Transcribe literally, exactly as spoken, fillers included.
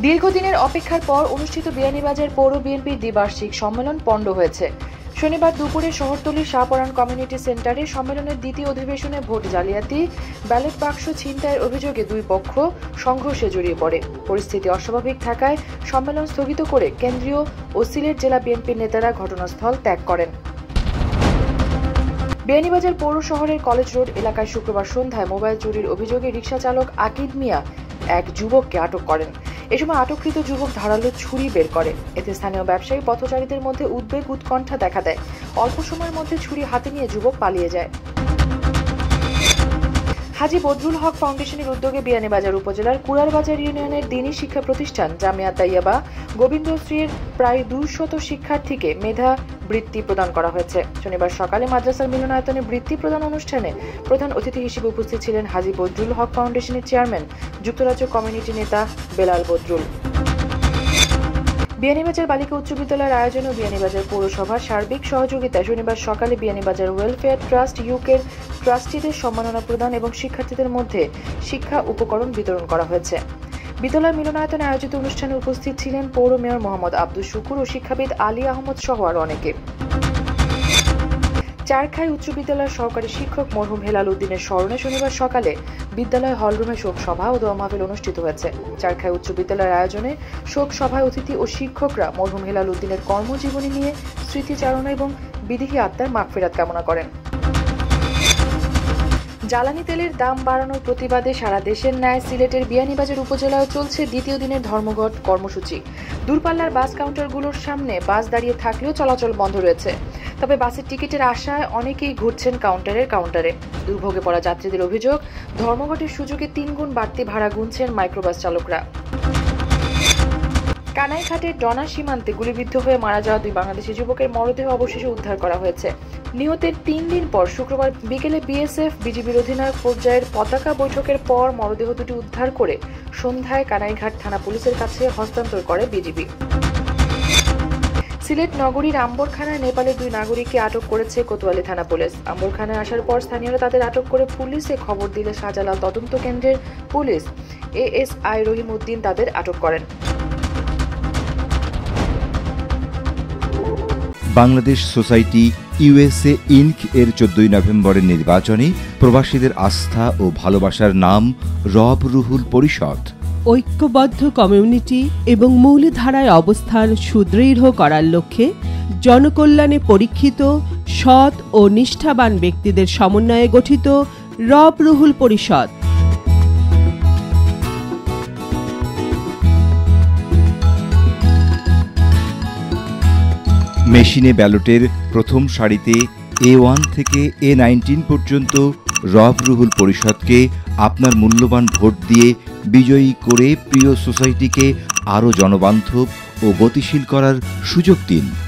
দীর্ঘদিনের অপেক্ষার পর অনুষ্ঠিত বিয়ানীবাজার পৌর বিএনপির দ্বিবার্ষিক সম্মেলন পণ্ড হয়েছে। শনিবার দুপুরে শহরতলির শাহপরান কমিউনিটি সেন্টারে সম্মেলনের দ্বিতীয় অধিবেশনে ভোট জালিয়াতি, ব্যালট বাক্স ছিনতাইয়ের অভিযোগে দুই পক্ষ সংঘর্ষে জড়িয়ে পড়ে। পরিস্থিতি অস্বাভাবিক থাকায় সম্মেলন স্থগিত করে কেন্দ্রীয় ও সিলেট জেলা বিএনপির নেতারা ঘটনাস্থল ত্যাগ করেন। বিয়ানীবাজার পৌর শহরের কলেজ রোড এলাকায় শুক্রবার সন্ধ্যায় মোবাইল চুরির অভিযোগে রিকশা চালক আকিদ মিয়া এক যুবককে আটক করেন। এ সময় আটককৃত যুবক ধারালো ছুরি বের করে। এতে স্থানীয় ব্যবসায়ী পথচারীদের মধ্যে উদ্বেগ উৎকণ্ঠা দেখা দেয়। অল্প সময়ের মধ্যে ছুরি হাতে নিয়ে যুবক পালিয়ে যায়। হাজী বদরুল হক ফাউন্ডেশনের উদ্যোগে বিয়ানীবাজার উপজেলার কুড়ারবাজার ইউনিয়নের দ্বীনী শিক্ষা প্রতিষ্ঠান জামিয়া তাইয়্যিবা গোবিন্দশ্রীর প্রায় দুইশত শিক্ষার্থীকে মেধা বৃত্তি প্রদান করা হয়েছে। শনিবার সকালে মাদ্রাসার মিলনায়তনে বৃত্তি প্রদান অনুষ্ঠানে প্রধান অতিথি হিসেবে উপস্থিত ছিলেন হাজী বদরুল হক ফাউন্ডেশনের চেয়ারম্যান যুক্তরাজ্য কমিউনিটি নেতা বেলাল বদরুল। বিয়ানীবাজার বালিকা উচ্চ বিদ্যালয়ের আয়োজন ও বিয়ানীবাজার পৌরসভার সার্বিক সহযোগিতায় শনিবার সকালে বিয়ানীবাজার ওয়েলফেয়ার ট্রাস্ট ইউকের ট্রাস্টিদের সম্মাননা প্রদান এবং শিক্ষার্থীদের মধ্যে শিক্ষা উপকরণ বিতরণ করা হয়েছে। বিদ্যালয় মিলনায়তনে আয়োজিত অনুষ্ঠানে উপস্থিত ছিলেন পৌর মেয়র মোহাম্মদ আব্দুল শুকুর ও শিক্ষাবিদ আলী আহমদ সহ আরো অনেকে। চারখাই উচ্চ বিদ্যালয়ের সহকারী শিক্ষক মরহুম হেলাল উদ্দিনের স্মরণে শনিবার সকালে বিদ্যালয় হলরুমে শোক সভা ও দোয়া মাহফিল অনুষ্ঠিত হয়েছে। চারখাই উচ্চ বিদ্যালয়ের আয়োজনে শোক সভায় অতিথি ও শিক্ষকরা মরহুম হেলাল উদ্দিনের কর্মজীবনী নিয়ে স্মৃতিচারণা এবং বিদেহী আত্মার মাগফিরাত কামনা করেন। জ্বালানি তেলের দাম বাড়ানোর প্রতিবাদে সারা দেশের ন্যায় সিলেটের বিয়ানীবাজার উপজেলায় চলছে দ্বিতীয় দিনের ধর্মঘট কর্মসূচি। দূরপাল্লার বাস কাউন্টারগুলোর সামনে বাস দাঁড়িয়ে থাকলেও চলাচল বন্ধ রয়েছে। তবে বাসের টিকিটের আশায় অনেকেই ঘুরছেন কাউন্টারের কাউন্টারে। দুর্ভোগে পড়া যাত্রীদের অভিযোগ, ধর্মঘটের সুযোগে তিনগুণ বাড়তি ভাড়া গুনছেন মাইক্রোবাস চালকরা। কানাইঘাটের ডনা সীমান্তে গুলিবিদ্ধ হয়ে মারা যাওয়া দুই বাংলাদেশি যুবকের মরদেহ অবশেষে উদ্ধার করা হয়েছে। নিহতের তিন দিন পর শুক্রবার বিকেলে বিএসএফ বিজিবির অধিনায়ক পর্যায়ের পতাকা বৈঠকের পর মরদেহ দুটি উদ্ধার করে সন্ধ্যায় কানাইঘাট থানা পুলিশের কাছে হস্তান্তর করে বিজিবি। সিলেট নগরীর আম্বরখানায় নেপালের দুই নাগরিককে আটক করেছে কোতোয়ালি থানা পুলিশ। আম্বরখানায় আসার পর স্থানীয়রা তাদের আটক করে পুলিশে খবর দিলে শাহজালাল তদন্ত কেন্দ্রের পুলিশ এএসআই রহিম উদ্দিন তাদের আটক করেন। বাংলাদেশ সোসাইটি ইউএসএ ইনক এর চোদ্দই নভেম্বরের নির্বাচনে প্রবাসীদের আস্থা ও ভালোবাসার নাম রব রুহুল পরিষদ। ঐক্যবদ্ধ কমিউনিটি এবং মূলধারায় অবস্থান সুদৃঢ় করার লক্ষ্যে জনকল্যাণে পরীক্ষিত সৎ ও নিষ্ঠাবান ব্যক্তিদের সমন্বয়ে গঠিত রব রুহুল পরিষদ। মেশিনে ব্যালটের প্রথম সারিতে এ ওয়ান থেকে এ নাইনটিন পর্যন্ত রব রুহুল পরিষদকে আপনার মূল্যবান ভোট দিয়ে বিজয়ী করে প্রিয় সোসাইটিকে আরও জনবান্ধব ও গতিশীল করার সুযোগ দিন।